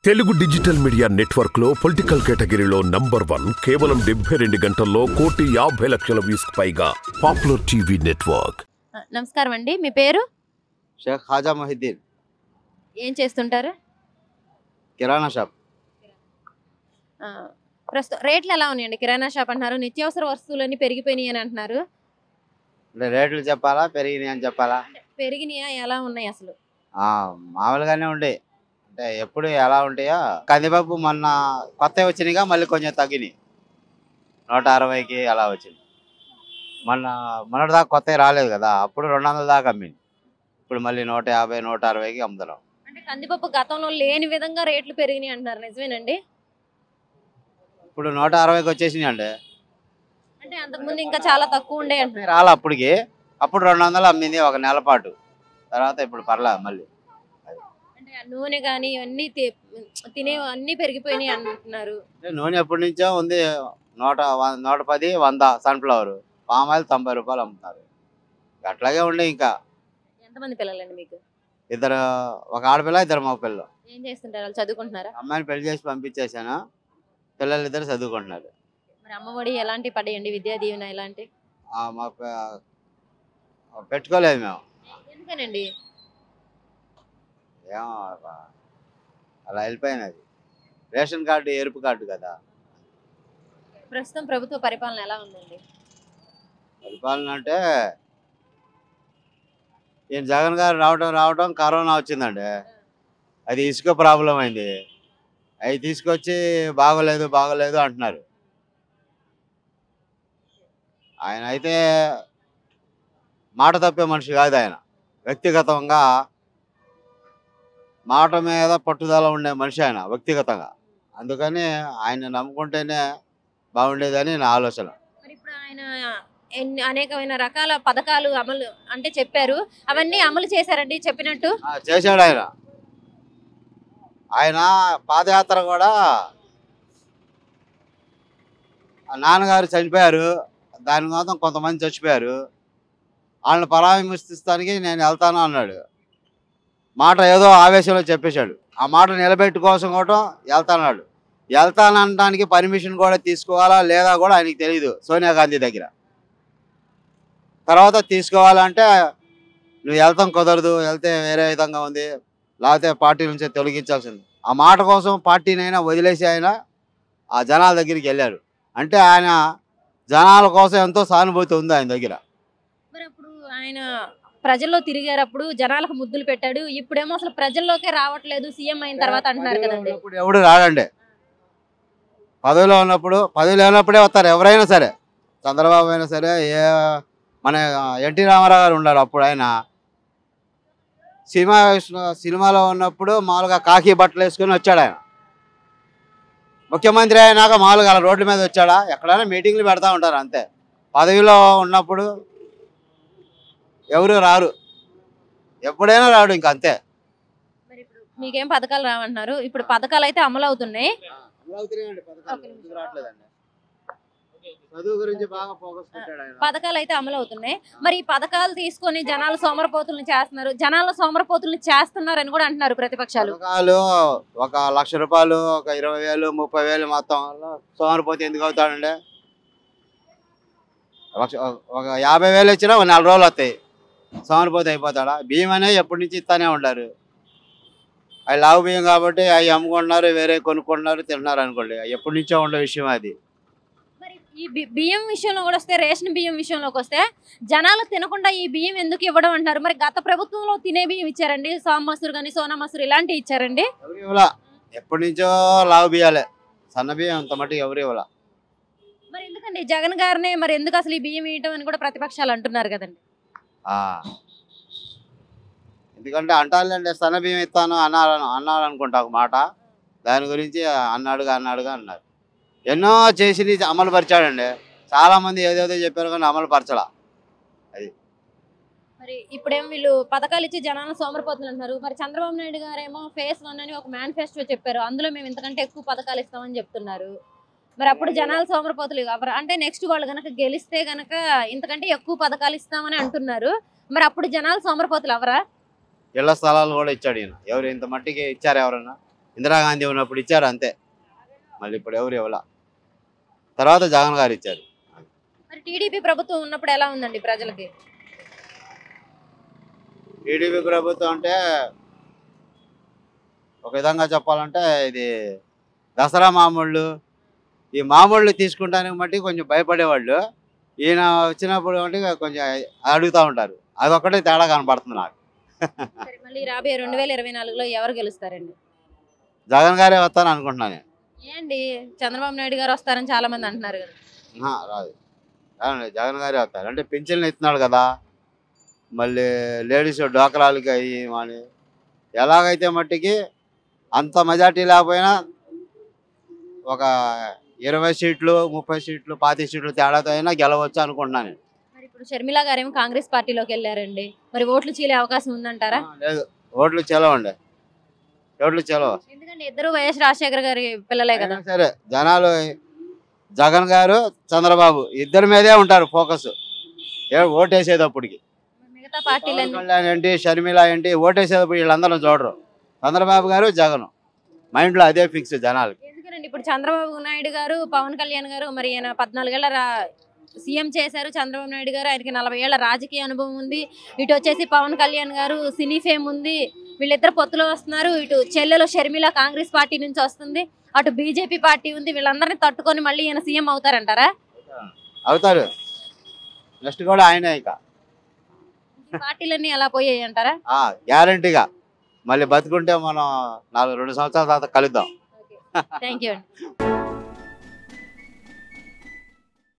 Telugu digital media network లో political కేటగిరీలో number 1 కేవలం 72 గంటల్లో 1,50,00,000 వ్యూస్ పైగా పాపులర్ టీవీ నెట్వర్క్. నమస్కారం అండి, మీ పేరు? షేక్ ఖాజా మొహిద్దీన్. ఏం చేస్తుంటారు? కిరాణా షాప్. ప్రస్తుతం రేట్లు ఎలా ఉన్నాయండి? కిరాణా షాప్ అంటున్నారు, నిత్యావసర వస్తువులన్నీ పెరిగిపోయినాయి అని అంటున్నారు. అంటే రేట్లు చెప్పాలా పెరిగినాయి అని చెప్పాలా? పెరిగినాయా, ఎలా ఉన్నాయి అసలు? మామూలుగానే ఉండే, అంటే ఎప్పుడు ఎలా ఉంటాయో. కందిపప్పు మొన్న కొత్తవి వచ్చినాయిగా, మళ్ళీ కొంచెం తగ్గినాయి. 160కి అలా వచ్చింది. మొన్నటి దాకా కొత్తవి రాలేదు కదా, అప్పుడు 200 దాకా అమ్మింది. ఇప్పుడు మళ్ళీ 150 160కి అమ్ముతున్నాం. అంటే కందిపప్పు గతంలో లేని విధంగా రేట్లు పెరిగినాయి అంటున్నారు, నిజమేనండి? ఇప్పుడు 160కి వచ్చేసినాయి అండి. అంటే అంతకుముందు ఇంకా చాలా తక్కువ ఉండే అంటున్నారు. రాలే అప్పటికి. అప్పుడు 200 అమ్మింది ఒక నెల పాటు. తర్వాత ఇప్పుడు పర్లా మళ్ళీ. అంటే నూనె కానీ ఇవన్నీ తినే అన్నీ పెరిగిపోయినాయి అంటున్నారు. నూనె ఎప్పటి నుంచో ఉంది. 110 100 సన్ఫ్లవర్. పామ్ ఆయిల్ 90 రూపాయలు అమ్ముతున్నారు. అట్లాగే ఉండే. ఇంకా ఎంతమంది పిల్లలండి మీకు? ఇద్దరు, ఒక ఆడపిల్ల, ఇద్దరు మగ పిల్లలు. ఏం చేస్తుంటారు వాళ్ళు? చదువుకుంటున్నారా? అమ్మాయిని పెళ్లి చేసి పంపించేశాను. పిల్లలు ఇద్దరు చదువుకుంటున్నారు. మరి అమ్మఒడి ఎలాంటి పడేయండి, విద్యా దీవెన ఎలాంటి? పెట్టుకోలేదు మేము. ఎందుకనండి? ఏమో అలా వెళ్ళిపోయినది. రేషన్ కార్డు ఎరుపు కార్డు కదా. ప్రస్తుతం ప్రభుత్వ పరిపాలన ఎలా ఉందండి? పరిపాలన అంటే ఈయన జగన్ గారు రావటం కరోనా వచ్చిందండి. అది ఇసుక ప్రాబ్లం అయింది. అవి తీసుకొచ్చి బాగోలేదు అంటున్నారు. ఆయన అయితే మాట తప్పే మనిషి కాదు. ఆయన వ్యక్తిగతంగా మాట మీద పట్టుదల ఉండే మనిషి ఆయన వ్యక్తిగతంగా. అందుకని ఆయన నమ్ముకుంటేనే బాగుండేదని నా ఆలోచన. మరి ఇప్పుడు ఆయన అనేకమైన రకాల పథకాలు అమలు అంటే చెప్పారు, అవన్నీ అమలు చేశారండి చెప్పినట్టు? చేశాడు ఆయన. ఆయన పాదయాత్ర కూడా, నాన్నగారు చనిపోయారు, దానికోసం కొంతమంది చచ్చిపోయారు, వాళ్ళని పరామర్శిస్తానికి నేను వెళ్తాను అన్నాడు. మాట ఏదో ఆవేశంలో చెప్పేశాడు. ఆ మాట నిలబెట్టుకోసం కూడా వెళ్తానడానికి పర్మిషన్ కూడా తీసుకోవాలా లేదా కూడా ఆయనకి తెలియదు సోనియా గాంధీ దగ్గర. తర్వాత తీసుకోవాలంటే నువ్వు వెళ్తాం కుదరదు, వెళ్తే వేరే విధంగా ఉంది, లేకపోతే పార్టీ నుంచి తొలగించాల్సింది. ఆ మాట కోసం పార్టీనైనా వదిలేసి ఆయన ఆ జనాల దగ్గరికి వెళ్ళారు. అంటే ఆయన జనాల కోసం ఎంతో సానుభూతి ఉంది ఆయన దగ్గర. మరి అప్పుడు ఆయన ప్రజల్లో తిరిగారప్పుడు జనాలకు ముద్దులు పెట్టాడు, ఇప్పుడేమో అసలు ప్రజల్లోకే రావట్లేదు సీఎం అయిన తర్వాత అంటున్నారు కదండి. ఎవడు రాడండి. పదవిలో ఉన్నప్పుడే వస్తారు ఎవరైనా సరే. చంద్రబాబు అయినా సరే, మన ఎన్టీ రామారావు గారు ఉన్నారు అప్పుడు. ఆయన సినిమాలో ఉన్నప్పుడు మామూలుగా కాకి బట్టలు వేసుకొని వచ్చాడు. ఆయన ముఖ్యమంత్రి అయినాక మామూలుగా అలా రోడ్ల మీద వచ్చాడా? ఎక్కడైనా మీటింగ్లు పెడతా ఉంటారు అంతే. పదవిలో ఉన్నప్పుడు ఎవరు రారు, ఎప్పుడైనా రాడు, ఇంక అంతే. మరి ఇప్పుడు మీకేం పథకాలు రావంటున్నారు, ఇప్పుడు పథకాలు అయితే అమలు అవుతున్నాయి. చదువు గురించి బాగా ఫోకస్ పెట్టాడు ఆయన. పథకాలు అయితే అమలు అవుతున్నాయి. మరి ఈ పథకాలు తీసుకొని జనాలు సోమరపోతులను చేస్తున్నారని కూడా అంటున్నారు ప్రతిపక్షాలు. పథకాలు 1,00,000 రూపాయలు, 20,000 30,000 మొత్తం సోమరిపోతే ఎందుకు అవుతాడండి? ఒక 50,000 వచ్చినా 4 రోజులు వస్తాయి, సోమరిపోతే అయిపోతాడా? బియ్యం అనేది ఎప్పటి నుంచి ఇస్తానే ఉంటారు. అవి లావు బియ్యం కాబట్టి అవి అమ్ముకుంటున్నారు, వేరే కొనుక్కుంటున్నారు, తింటున్నారు అనుకోండి. ఎప్పటి నుంచో ఉండే విషయం అది. మరి ఈ బియ్యం విషయంలో కూడా వస్తే, రేషన్ బియ్యం విషయంలోకి వస్తే జనాలు తినకుండా ఈ బియ్యం ఎందుకు ఇవ్వడం అంటారు? మరి గత ప్రభుత్వంలో తినే బియ్యం ఇచ్చారండి, సామ్ మసూర్ కానీ సోనా మసూర్ ఇలాంటివి ఇచ్చారండి. ఎవరు ఇవ్వలా, ఎప్పటి నుంచో లావు బియ్యాలే, సన్న బియ్యం అంత మటుకు ఎవరు ఇవ్వలా. మరి ఎందుకండి జగన్ గారినే మరి ఎందుకు అసలు ఈ బియ్యం ఇవ్వటం అని కూడా ప్రతిపక్షాలు అంటున్నారు కదండి. ఎందుకంటే అంటారులేండి, సన్న బియ్యం ఇస్తాను అన్నారు అనుకుంటా ఒక మాట. దాని గురించి అన్నాడుగా అన్నారు. ఎన్నో చేసి అమలు పరిచాడండి. చాలామంది ఏదేదో చెప్పారు కానీ అమలు పరచలా. అది మరి ఇప్పుడేమో వీళ్ళు పథకాలు ఇచ్చి జనాలను సోమరిపోతులు అంటున్నారు. మరి చంద్రబాబు నాయుడు గారేమో phase 1 అని ఒక మేనిఫెస్టో చెప్పారు, అందులో మేము ఇంతకంటే ఎక్కువ పథకాలు ఇస్తామని చెప్తున్నారు. మరి అప్పుడు జనాలు సోమరిపోతులు అంటే నెక్స్ట్ వాళ్ళు కనుక గెలిస్తే కనుక ఇంతకంటే ఎక్కువ పథకాలు ఇస్తామని అంటున్నారు. మరి అప్పుడు జనాలు సోమరిపోతులు అవరా? ఇళ్ల స్థలాలు కూడా ఇచ్చాడు ఈయన. ఎవరు ఇంత మట్టికి ఇచ్చారు ఎవరన్నా? ఇందిరాగాంధీ ఉన్నప్పుడు ఇచ్చారు అంతే, మళ్ళీ ఇప్పుడు ఎవరు ఇవ్వాల. తర్వాత జగన్ గారు ఇచ్చారు. మరి టీడీపీ ప్రభుత్వం ఉన్నప్పుడు ఎలా ఉందండి ప్రజలకి? టీడీపీ ప్రభుత్వం అంటే ఒక విధంగా చెప్పాలంటే ఇది దసరా మామూళ్ళు, ఈ మామూళ్ళు తీసుకుంటానికి మట్టి కొంచెం భయపడేవాళ్ళు. ఈయన వచ్చినప్పుడు అంటే కొంచెం అడుగుతూ ఉంటారు. అదొక్కటే తేడా కనపడుతుంది నాకు. సరే, మళ్ళీ రాబోయే 2024లో ఎవరు గెలుస్తారండి? జగన్ గారే వస్తాను అనుకుంటున్నాను. ఏంటి చంద్రబాబు నాయుడు గారు వస్తారని చాలా మంది అంటున్నారు కదా. రాదు, జగన్ గారే వస్తారు. అంటే పింఛన్లు ఇస్తున్నాడు కదా, మళ్ళీ లేడీస్ డోకరాలకి అయ్యి అని ఎలాగైతే మట్టికి అంత మెజార్టీ లేకపోయినా ఒక 20 సీట్లు 30 సీట్లు 25 సీట్లు తేడాతో అయినా గెలవచ్చు అనుకుంటున్నాను. మరి ఇప్పుడు షర్మిల గారేమో కాంగ్రెస్ పార్టీలోకి వెళ్ళారండి, మరి ఓట్లు చీలే అవకాశం ఉందంటారా? లేదు, ఓట్లు చెలవండి, ఓట్లు చెలవ. ఎందుకంటే ఇద్దరు వైఎస్ రాజశేఖర్ గారి పిల్లలే కదా. సరే, జనాలు జగన్ గారు చంద్రబాబు ఇద్దరి మీదే ఉంటారు ఫోకస్ ఓటేసేటప్పటికి. మిగతా పార్టీలన్నీ కళ్యాణ్ ఏంటి, షర్మిల ఏంటి, ఓటేసేటప్పుడు వీళ్ళందరూ చూడరు. చంద్రబాబు గారు జగన్ మైండ్లో అదే ఫిక్స్ జనాలకి. ఎందుకంటే ఇప్పుడు చంద్రబాబు నాయుడు గారు పవన్ కళ్యాణ్ గారు మరి ఈయన 14 ఏళ్ల సీఎం చేశారు. చంద్రబాబు నాయుడు గారు ఆయనకి 40 ఏళ్ల రాజకీయ అనుభవం ఉంది. ఇటు వచ్చేసి పవన్ కళ్యాణ్ గారు సినీ ఫేమ్ ఉంది. వీళ్ళిద్దరు పొత్తులో వస్తున్నారు. ఇటు చెల్లెలు షర్మిల కాంగ్రెస్ పార్టీ నుంచి వస్తుంది, అటు బీజేపీ పార్టీ ఉంది. వీళ్ళందరినీ తట్టుకొని మళ్ళీ ఈయన సీఎం అవుతారంటారా? అవుతారు, నెక్స్ట్ కూడా ఆయనే. ఇక పార్టీలన్నీ ఎలా పోయాయి అంటారా? గ్యారంటీగా మళ్ళీ బతుకుంటే మనం 2 సంవత్సరాల తర్వాత కలుద్దాం. థ్యాంక్ యూ అండి.